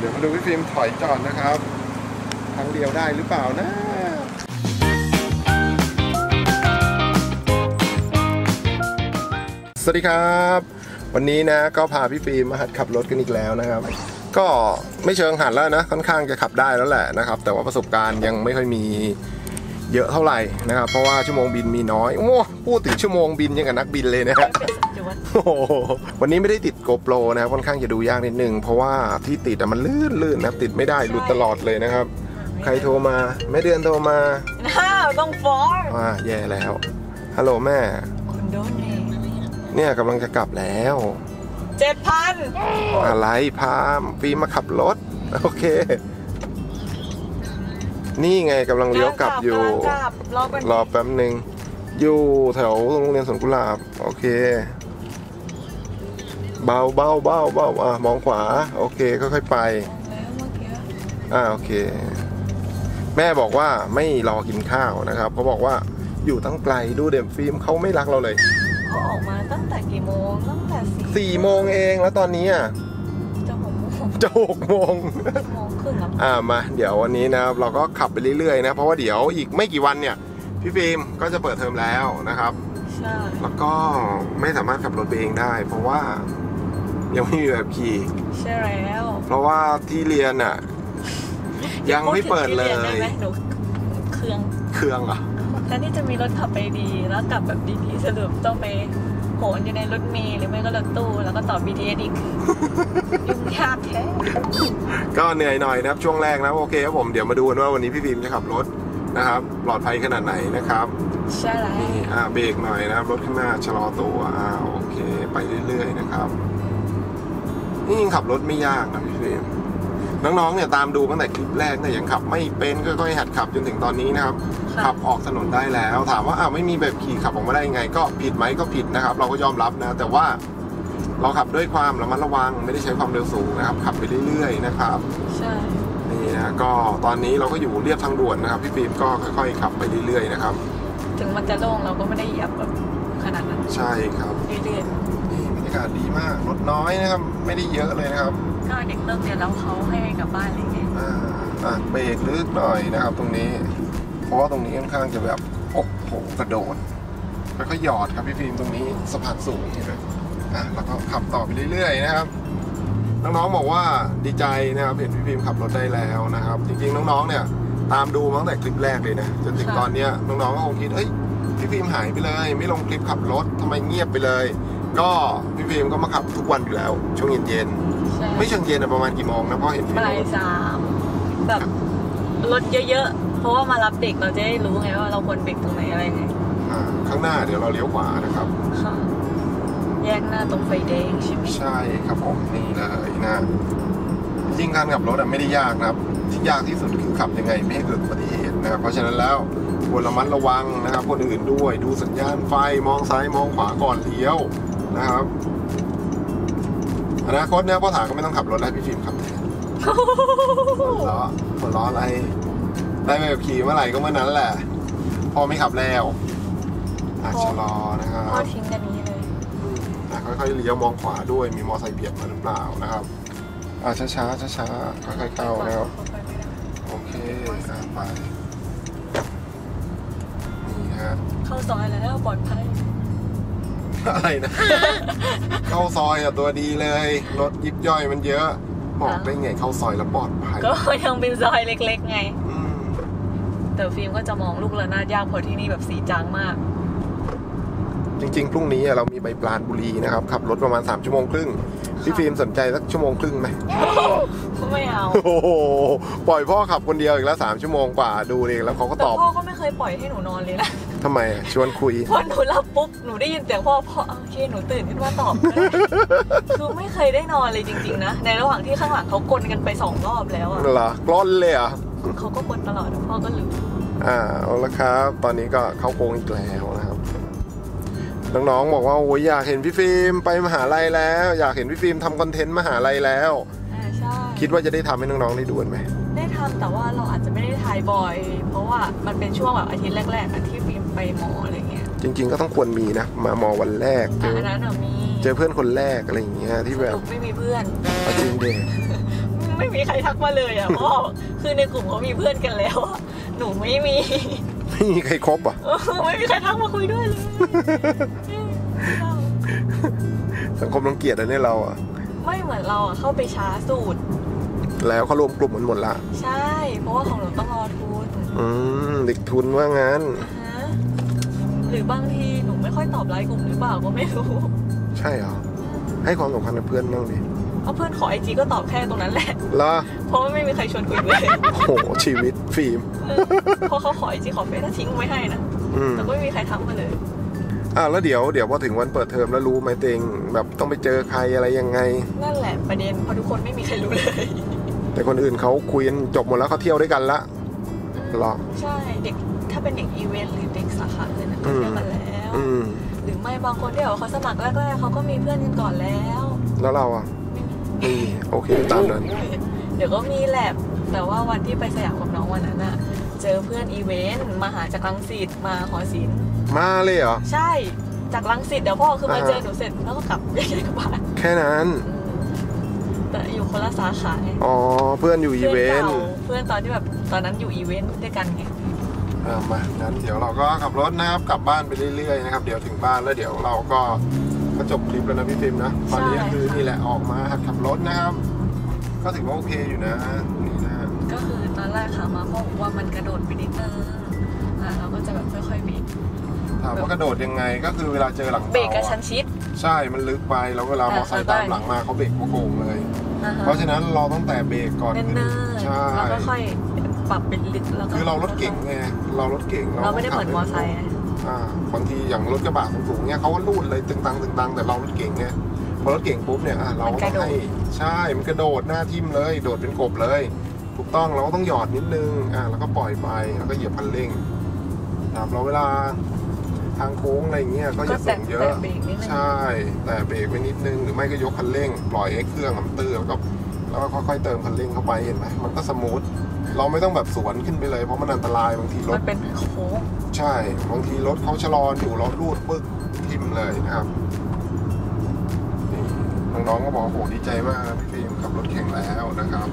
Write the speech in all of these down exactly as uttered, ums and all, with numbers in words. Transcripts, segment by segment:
เดี๋ยวมาดูพี่ฟิล์มถอยจอดนะครับครั้งเดียวได้หรือเปล่านะสวัสดีครับวันนี้นะก็พาพี่ฟิล์มมาหัดขับรถกันอีกแล้วนะครับก็ไม่เชิงหัดแล้วนะค่อนข้างจะขับได้แล้วแหละนะครับแต่ว่าประสบการณ์ยังไม่ค่อยมีเยอะเท่าไหร่นะครับเพราะว่าชั่วโมงบินมีน้อยโอ้พูดถึงชั่วโมงบินยังกับนักบินเลยนะฮะวันนี้ไม่ได้ติดโกโปรนะครับค่อนข้างจะดูยากนิดนึงเพราะว่าที่ติดมันลื่นลื่นนะติดไม่ได้หลุดตลอดเลยนะครับใครโทรมาแม่เดือนโทรมาน้าต้องฟ้องว่าแย่แล้วฮัลโหลแม่คุณโดนเองเนี่ยกำลังจะกลับแล้วเจ็ดพันอะไรพามฟิล์มมาขับรถโอเคนี่ไงกำลังเลี้ยวกลับอยู่รอแป๊บนึงอยู่แถวโรงเรียนสวนกุหลาบโอเคเบาเบาเบาเบาอ่ะมองขวาโอเคค่อยๆไปอ่าโอเคแม่บอกว่าไม่รอกินข้าวนะครับเขาบอกว่าอยู่ตั้งไกลดูเด่มฟิล์มเขาไม่รักเราเลยเขาออกมาตั้งแต่กี่โมงตั้งแต่สี่โมงเองแล้วตอนนี้อ่ะจะหกโมงจะหกโมงโมงครึ่งแล้วอ่ามาเดี๋ยววันนี้นะครับเราก็ขับไปเรื่อยๆนะเพราะว่าเดี๋ยวอีกไม่กี่วันเนี่ยพี่ฟิล์มก็จะเปิดเทอมแล้วนะครับใช่แล้วก็ไม่สามารถขับรถไปเองได้เพราะว่ายังไม่มีแบบขี่ใช่แล้วเพราะว่าที่เรียนอ่ะยังไม่เปิดเลยหนูเครื่องเครื่องอ่ะแทนที่จะมีรถขับไปดีแล้วกลับแบบดีๆสรุปต้องไปโหนอยู่ในรถเมล์หรือไม่ก็รถตู้แล้วก็ต่อ บี ที เอส อีกยุ่งยากแท้ก็เหนื่อยหน่อยนะครับช่วงแรกนะโอเคครับผมเดี๋ยวมาดูกันว่าวันนี้พี่ฟิล์มจะขับรถนะครับปลอดภัยขนาดไหนนะครับใช่แล้วนี่อ่าเบรกหน่อยนะครับรถข้างหน้าชะลอตัวอ่าโอเคไปเรื่อยๆนะครับนี่ขับรถไม่ยากนะพี่ฟิล์มน้องๆเนี่ยตามดูตั้งแต่คลิปแรกเนี่ยยังขับไม่เป็นก็ค่อยๆหัดขับจนถึงตอนนี้นะครับขับออกถนนได้แล้วถามว่าอ้าวไม่มีแบบขี่ขับออกมาได้ยังไงก็ผิดไหมก็ผิดนะครับเราก็ยอมรับนะแต่ว่าเราขับด้วยความระมัดระวังไม่ได้ใช้ความเร็วสูงนะครับขับไปเรื่อยๆนะครับใช่นี่นะก็ตอนนี้เราก็อยู่เรียบทางด่วนนะครับพี่ฟิล์มก็ค่อยๆขับไปเรื่อยๆนะครับถึงมันจะโล่งเราก็ไม่ได้เหยียบแบบขนาดนั้นใช่ครับเรื่อยๆนี่บรรยากาศดีมากรถน้อยนะครับไม่ได้เยอะเลยนะครับก็เด็กเลิกเรียนแล้วเขาให้กลับบ้านอะไรเงี้ยอ่าอ่ะเบรกลึกหน่อยนะครับตรงนี้เพราะว่าตรงนี้ค่อนข้างจะแบบโอ้โหกระโดดแล้วก็หยอดครับพี่ฟิล์มตรงนี้สะพานสูงเห็นไหมอ่ะแล้วก็ขับต่อไปเรื่อยๆนะครับน้องๆบอกว่าดีใจนะครับเห็นพี่ฟิล์มขับรถได้แล้วนะครับจริงๆน้องๆเนี่ยตามดูมาตั้งแต่คลิปแรกเลยนะจนถึงตอนนี้น้องๆก็คงคิดเอ้ยพี่ฟิล์มหายไปเลยไม่ลงคลิปขับรถทำไมเงียบไปเลยก็พี่ฟิล์มก็มาขับทุกวันอยู่แล้วช่วงเย็นๆไม่เชิงเย็นอะประมาณกี่โมงนะเพราะเห็นฟิล์มบ่ายสามแบบรถเยอะๆเพราะว่ามารับเด็กเราจะได้รู้ไงว่าเราควรเบรกตรงไหนอะไรไงข้างหน้าเดี๋ยวเราเลี้ยวขวานะครับค่ะแยกหน้าตรงไฟแดงใช่ไหมใช่ครับผมนี่เลยนะจริงการขับรถไม่ได้ยากนะครับที่ยากที่สุดคือขับยังไงไม่ให้เกิดอุบัติเหตุนะครับเพราะฉะนั้นแล้วควรระมัดระวังนะครับคนอื่นด้วยดูสัญญาณไฟมองซ้ายมองขวาก่อนเลี้ยวนะครับอนาคตเนี่ยพ่อถาก็ไม่ต้องขับรถแล้วพี่ฟิล์มขับแทนหัวล้อหัวล้ออะไรได้แบบขี่เมื่อไหร่ก็เมื่อนั้นแหละพอไม่ขับแล้วอ่ะชะลอนะครับพ่อทิ้งกันนี้เลยอ่ะค่อยๆเลี้ยวมองขวาด้วยมีมอไซค์เบียดมาหรือเปล่านะครับอ่ะช้าช้าช้าช้าค่อยๆเข้านะครับโอเคอ่ะไปนี่ฮะเข้าซอยแล้วปลอดภัยอะไรนะเข้าซอยอ่ะตัวดีเลยรถยิบย่อยมันเยอะบอกได้ไงเข้าซอยแล้วปลอดภัยก็ยังเป็นซอยเล็กๆไงแต่ฟิล์มก็จะมองลูกระนาดยากเพราะที่นี่แบบสีจางมากจริงๆพรุ่งนี้เรามีใบปราณบุรีนะครับขับรถประมาณสามชั่วโมงครึ่งพี่ฟิล์มสนใจสักชั่วโมงครึ่งไหมไม่เอาโอ้โหปล่อยพ่อขับคนเดียวอีกแล้วสามชั่วโมงกว่าดูเลยแล้วเขาก็ตอบแต่พ่อก็ไม่เคยปล่อยให้หนูนอนเลยนะทำไมชวนคุยพอหนูหลับปุ๊บหนูได้ยินเสียงพ่อพ่อโอเคหนูตื่นขึ้นมาตอบคือไม่เคยได้นอนเลยจริงๆนะในระหว่างที่ข้างหลังเขากลกันไปสองรอบแล้วอะเหรอกล้อนเลยอ่ะเขาก็กลตลอดพ่อก็ลืมอ่าเอาละครับตอนนี้ก็เข้าโค้งอีกแล้วนะครับน้องๆบอกว่าโอ้ยอยากเห็นพี่ฟิล์มไปมหาลัยแล้วอยากเห็นพี่ฟิล์มทำคอนเทนต์มหาลัยแล้วใช่คิดว่าจะได้ทำให้น้องๆได้ดูไหมได้ทำแต่ว่าเราอาจจะไม่ได้ถ่ายบ่อยเพราะว่ามันเป็นช่วงแบบอาทิตย์แรกๆที่ฟิล์มไปมออะไรเงี้ยจริงๆก็ต้องควรมีนะมามอวันแรกเจออันนั้นมีเจอเพื่อนคนแรกอะไรอย่างเงี้ยที่แบบไม่มีเพื่อนจริงเด็กไม่มีไม่มีใครทักมาเลยอ่ะเพราะคือในกลุ่มเขามีเพื่อนกันแล้วอะหนูไม่มีไม่มีใครคบอ่ะไม่มีใครทักมาคุยด้วยเลยสังคมรังเกียจอันนี้เราอ่ะไม่เหมือนเราอ่ะเข้าไปช้าสุดแล้วเขารวมกลุ่มกันหมดละใช่เพราะว่าของหนูต้องรอทุนอืมเด็กทุนว่างั้นฮะหรือบางทีหนูไม่ค่อยตอบไลน์กลุ่มหรือเปล่าก็ไม่รู้ใช่เหรอให้ความสำคัญกับเพื่อนบ้างดิเอาเพื่อนขอไอจีก็ตอบแค่ตรงนั้นแหละล่ะเพราะว่าไม่มีใครชวนคุยเลยโอ้โหชีวิตฟิล์มเพราะเขาขอไอจีขอเฟซถ้าทิ้งไว้ให้นะอืมแต่ก็ไม่มีใครทักมาเลยอ่ะแล้วเดี๋ยวเดี๋ยวพอถึงวันเปิดเทอมแล้วรู้ไหมเต็งแบบต้องไปเจอใครอะไรยังไงนั่นแหละประเด็นเพราะทุกคนไม่มีใครรู้เลยแต่คนอื่นเขาคุยกันจบหมดแล้วเขาเที่ยวด้วยกันละหรอใช่เด็กถ้าเป็นเด็กอีเวนต์หรือเด็กสาขาอื่นนะก็อืมเที่ยวกันแล้วอืมหรือไม่บางคนที่แบบเขาสมัครแรกๆเขาก็มีเพื่อนกันก่อนแล้วแล้วเราอ่ะไม่มีไม่มีโอเคตามนั้นเดี๋ยวก็มีแหละแต่ว่าวันที่ไปสยามกับน้องวันนั้นอะเจอเพื่อนอีเวนต์มาหาจากรังสิตมาหอศิลป์มาเลยเหรอใช่จากรังสิตเดี๋ยวพ่อคือมาอ่าเจอหนูเสร็จแล้วก็กลับแยกย้ายกลับบ้านแค่นั้นแต่อยู่คนละสาขาไงอ๋อเพื่อนอยู่อีเวเพื่อนต์เก่าเพื่อนตอนที่แบบตอนนั้นอยู่อีเวนต์ด้วยกันไงอ่ามางั้นเดี๋ยวเราก็ขับรถนะครับกลับบ้านไปเรื่อยๆนะครับเดี๋ยวถึงบ้านแล้วเดี๋ยวเราก็ก็จบคลิปแล้วนะพี่ฟิล์มนะตอนนี้คือนี่แหละออกมาหัดขับรถนะครับ ก็ถือว่าโอเคอยู่นะนี่นะก็คือตอนแรกขามาพ่อบอกว่ามันกระโดดไปนิดนึงอ่ะเราก็จะแบบค่อยๆเบรกถามว่ากระโดดยังไงก็คือเวลาเจอหลังเบรกกระเสาชั้นอะชิดใช่มันลึกไปแล้วเวลามอเตอร์ไซค์ตามหลังมาเขาเบรกโกงเลยอ่าฮะเพราะฉะนั้นเราต้องแต่เบรกก่อนเนิ่นใช่ๆแล้วก็ค่อยปรับเป็นลึกแล้วก็คือเรารถเก่งไงเรารถเก่งเราไม่ได้เหมือนมอไซค์ไงอ่าบางทีอย่างรถกระบะสูงๆเนี่ยเขาก็ลูดเลยตึงตังตึงตังแต่เรารถเก่งไงพอรถเก่งปุ๊บเนี่ยอ่ะเราก็ต้องให้ใช่มันกระโดดหน้าทิ่มเลยโดดเป็นกบเลยถูกต้องเราก็ต้องหยอดนิดนึงอ่าแล้วก็ปล่อยไปแล้วก็เหยียบคันเร่งนะครับเราเวลาทางโค้งอะไรเงี้ยก็อย่าสูงเยอะแต่เบรกนิดนึงใช่แต่เบรกไปนิดนึงหรือไม่ก็ยกคันเร่งปล่อยไอ้เครื่องมันตื้อแล้วก็แล้วก็ค่อยๆเติมคันเร่งเข้าไปเห็นไหมมันก็สมูทเราไม่ต้องแบบสวนขึ้นไปเลยเพราะมันอันตรายบางทีรมัถนเป็นโค้งใช่บางทีรถเขาชะลออยู่เราลูดปึ๊กทิ่มเลยนะครับนี่น้องๆก็บอกโอ้โหดีใจมากนะพี่ฟิล์มขับรถแข่งแล้วนะครับ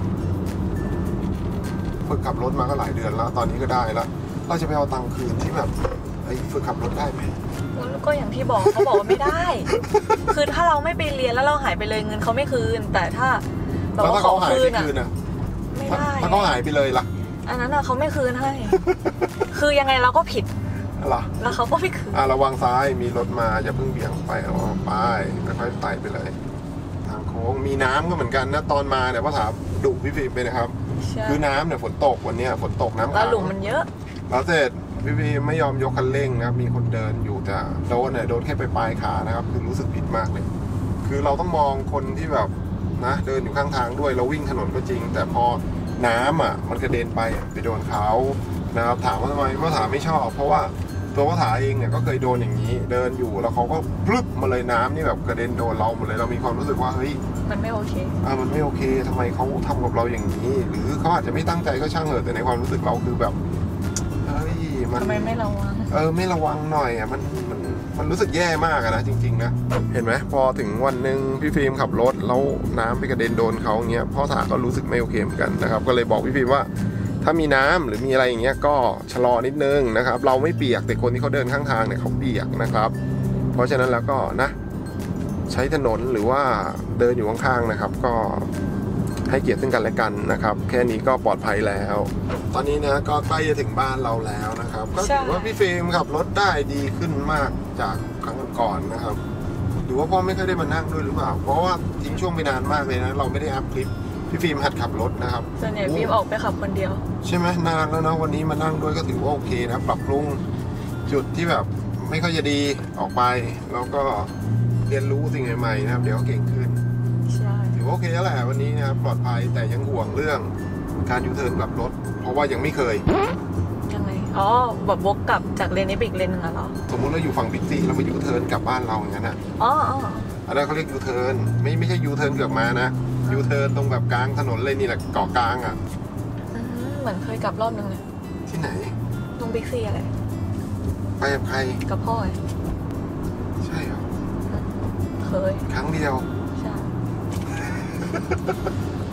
ฝึกขับรถมาก็หลายเดือนแล้ว ตอนนี้ก็ได้แล้วเราจะไปเอาตังค์คืนที่แบบไอ้ฝึกขับรถได้ไหมก็อย่างที่บอกเขาบอกว่าไม่ได้ คือถ้าเราไม่ไปเรียนแล้วเราหายไปเลยเงินเขาไม่คืน แต่ถ้าแบบแล้วว่าถ้าขเขาอหายคืไปนอ่ะคืนอ่ะไม่ถ้าได้ถ้าเขาหายไปเลยล่ะอันนั้นอ่ะเขาไม่คืนให้ คือยังไงเราก็ผิดเหรอแล้วเขาก็ไม่คืนอ่ะระวังซ้ายมีรถมาอย่าเพิ่งเบี่ยงไปเอาไปค่อยๆไต่ไปเลย ทางโค้งมีน้ำก็เหมือนกันนะตอนมาเนี่ยพ่อถามดุพี่ฟิล์มไปนะครับใช่คือน้ำเนี่ยฝนตกวันเนี้ยฝนตกน้ำแล้วขังหลุมมันเยอะแล้วเสร็จพี่ฟิล์มไม่ยอมยกคันเร่งนะครับมีคนเดินอยู่แต่โดนเนี่ยโดนแค่ไปปลายขานะครับคือรู้สึกผิดมากเลย คือเราต้องมองคนที่แบบนะเดินอยู่ข้างทางด้วยเราวิ่งถนนก็จริง แต่พอน้ำอ่ะมันกระเด็นไปไปโดนเขานะครับถามว่าทำไมพ่อถามไม่ชอบ เพราะว่าตัวพ่อถาเองเนี่ยก็เคยโดนอย่างนี้ เดินอยู่แล้วเขาก็พลึบมาเลยน้ำนี่แบบกระเด็นโดนเราหมดเลยเรามีความรู้สึกว่าเฮ้ยมันไม่โอเคอ่ามันไม่โอเคทำไมเขาทำกับเราอย่างนี้ หรือเขาอาจจะไม่ตั้งใจก็ช่างเถอะแต่ในความรู้สึกเราคือแบบเฮ้ยมันทำไมไม่ระวังเออไม่ระวังหน่อยอ่ะมันมันมันรู้สึกแย่มากอะนะจริงๆนะเห็นไหมพอถึงวันหนึ่งพี่ฟิล์มขับรถแล้วน้ำไปกระเด็นโดนเขาเงี้ยพ่อถาก็รู้สึกไม่โอเคเหมือนกันนะครับก็เลยบอกพี่ฟิล์มว่าถ้ามีน้ำหรือมีอะไรอย่างเงี้ยก็ชะลอนิดนึงนะครับเราไม่เปียกแต่คนที่เขาเดินข้างทางเนี่ยเขาเปียกนะครับ เพราะฉะนั้นแล้วก็นะใช้ถนนหรือว่าเดินอยู่ข้างๆนะครับก็ให้เกียรติซึ่งกันและกันนะครับแค่นี้ก็ปลอดภัยแล้ว ตอนนี้นะก็ใกล้จะถึงบ้านเราแล้วนะครับก็ถือว่าพี่ฟิล์มขับรถได้ดีขึ้นมากจากครั้งก่อนนะครับหรือว่าพ่อไม่เคยได้มานั่งด้วยหรือเปล่าเพราะว่าทิ้งช่วงไปนานมากเลยนะเราไม่ได้อัพคลิปพี่ฟิล์มหัดขับรถนะครับส่วนใหญ่ฟิล์มออกไปขับคนเดียวใช่ไหมนานแล้วนะวันนี้มานั่งด้วยก็ถือว่าโอเคนะปรับปรุงจุดที่แบบไม่ค่อยจะดีออกไปแล้วก็เรียนรู้สิ่งใหม่ๆนะครับเดี๋ยวก็เก่งขึ้นใช่ถือว่าโอเคแล้วแหละวันนี้นะครับปลอดภัยแต่ยังห่วงเรื่องการยูเทิร์นกลับรถ เพราะว่ายังไม่เคยยังไงอ๋อแบบวกกลับจากเลนนี้ไปอีกเลนหนึงอะเหรอสมมุติเราอยู่ฝั่งบิ๊กซีเรามายูเทิร์นกลับบ้านเราอย่างนั้นอ่ะอ๋ออ๋ออันนั้นเขาเรียกยูเทิร์นไม่ไม่ใช่ยูเทิร์นเกือบมานะยูเทิร์นตรงแบบกลางถนนเลยนี่แหละเกาะกลางอ่ะอืมเหมือนเคยกลับรอบนึงเลยที่ไหนตรงบิ๊กซีอะไรไปกับใครกับพ่อไงใช่เหรอเคยครั้งเดียวใช่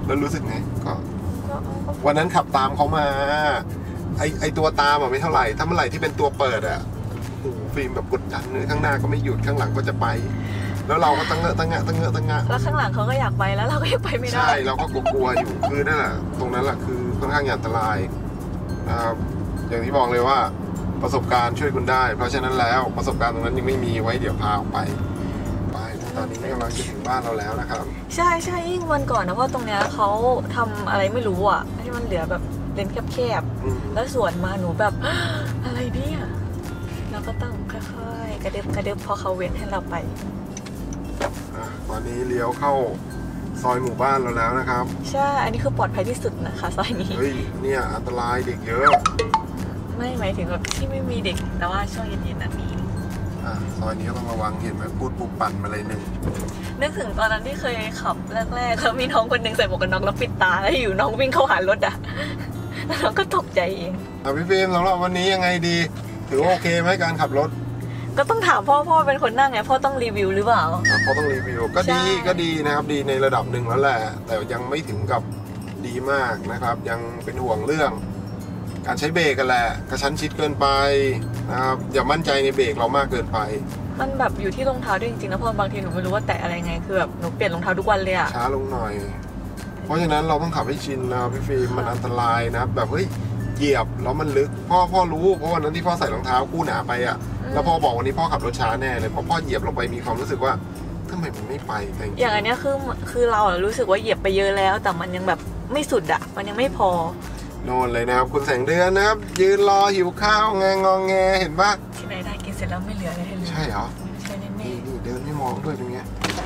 แล้วรู้สึกไงก็ก็ก็วันนั้นขับตามเขามาไอไอตัวตามอ่ะไม่เท่าไหร่ถ้าเมื่อไหร่ที่เป็นตัวเปิดอ่ะโอ้โหฟิล์มแบบกดดันเลยข้างหน้าก็ไม่หยุดข้างหลังก็จะไป แล้วเราก็ตั้งเงอะตั้งงะตั้งเงอะตั้งงะแล้วข้างหลังเขาก็อยากไปแล้วเราก็ยังไปไม่ได้ใช่เราก็กลัวๆอยู่คือนั่นแหละตรงนั้นแหละคือค่อนข้างอันตรายนะครับอย่างที่บอกเลยว่าประสบการณ์ช่วยคุณได้ เพราะฉะนั้นแล้วประสบการณ์ตรงนั้นยังไม่มีไว้เดี๋ยวพาออกไปไปตอนนี้กำลังจะถึงบ้านเราแล้วนะครับใช่ใช่ยิ่งวันก่อนนะเพราะตรงเนี้ยเขาทำอะไรไม่รู้อ่ะที่มันเหลือแบบเลนแคบอืมๆแล้วสวนมาหนูแบบ อะไรเนี่ยเราก็ต้องค่อยๆกระเด็บกระเด็บพอเขาเว้นให้เราไปอ่ะตอนนี้เลี้ยวเข้าซอยหมู่บ้านเราแล้วนะครับใช่อันนี้คือปลอดภัยที่สุดนะคะซอยนี้เฮ้ยเนี่ยอันตรายเด็กเยอะไม่หมายถึงแบบที่ไม่มีเด็กแต่ว่าช่วงเย็นๆนั้นมีอ่ะซอยนี้ก็ต้องระวังเห็นไหมพูดปุ๊บปั่นมาเลยหนึ่งนึกถึงตอนนั้นที่เคยขับแรกๆแล้วมีน้องคนหนึงใส่หมวกกันน็อกแล้วปิดตาแล้วอยู่น้องวิ่งเข้าหารถอ่ะแล้วเราก็ตกใจเองอ่ะพี่ฟิล์มสำหรับวันนี้ยังไงดี ถือว่าโอเคไหมการขับรถก็ต้องถามพ่อพ่อเป็นคนนั่งไงพ่อต้องรีวิวหรือเปล่าอ่ะเขาต้องรีวิวก็ดีใช่ก็ดีนะครับดีในระดับหนึ่งแล้วแหละ แต่ยังไม่ถึงกับดีมากนะครับ ยังเป็นห่วงเรื่อง การใช้เบรกกันแหละกระชั้นชิดเกินไปนะครับอย่ามั่นใจในเบรกเรามากเกินไปมันแบบอยู่ที่รองเท้าด้วยจริงๆนะเพราะบางทีหนูไม่รู้ว่าแตะอะไรไงคือแบบหนูเปลี่ยนรองเท้าทุกวันเลยอะช้าลงหน่อย เพราะฉะนั้นเราต้องขับให้ชินนะพี่ฟิล์มมันอันตรายนะแบบเฮ้ยเหยียบแล้วมันลึกพ่อพ่อรู้เพราะวันนั้นที่พ่อใส่รองเท้าคู่หนาไปอ่ะแล้วพ่อบอกวันนี้พ่อขับรถช้าแน่เลยเพราะพ่อเหยียบลงไปมีความรู้สึกว่าทำไมมันไม่ไปแต่จริงๆอย่างอันเนี้ยคือคือเราอะรู้สึกว่าเหยียบไปเยอะแล้ว แต่มันยังแบบไม่สุดอะมันยังไม่พอโน่นเลยนะครับคุณแสงเดือนนะครับ ยืนรอหิวข้าวแงงองแงเห็นปะที่ไหนได้กินเสร็จแล้วไม่เหลืออะไรให้เลยใช่เหรอใช่แน่นี่นี่เดินไม่มองด้วยเป็นไง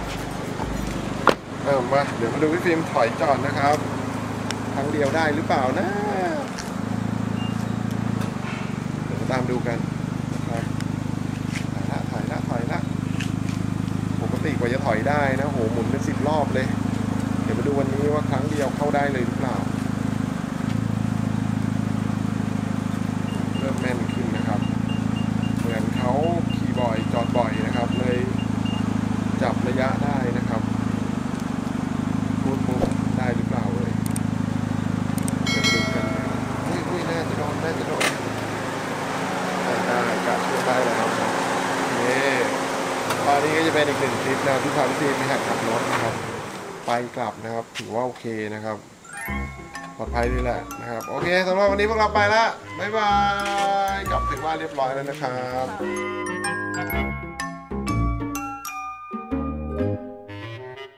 เออมาเดี๋ยวมาดูพี่ฟิล์มถอยจอดนะครับครั้งเดียวได้หรือเปล่านะเดี๋ยวมาตามดูกันนะครับถอยละถอยละถอยละปกติกว่าจะถอยได้นะโหหมุนเป็นสิบรอบเลย เดี๋ยวมาดูวันนี้ว่าครั้งเดียวเข้าได้เลยหรือเปล่าเริ่มแม่นขึ้นนะครับ เหมือนเขาขี่บ่อยจอดบ่อยนะครับ เลยจับระยะได้นะครับพูดปุ๊บได้หรือเปล่าเลยเดี๋ยวมาดูกันนะอุ้ยอุ้ยน่าจะโดนน่าจะโดนได้ได้กะช่วยได้แล้วครับนี่ตอนนี้ก็จะเป็นอีกหนึ่งคลิปนะที่พาพี่ฟิล์มไปหัดขับรถนะครับ ไปกลับนะครับถือว่าโอเคนะครับปลอดภัยเลยแหละนะครับโอเคสำหรับวันนี้พวกเราไปแล้วบ๊ายบายกลับถึงบ้านเรียบร้อยแล้วนะครับๆ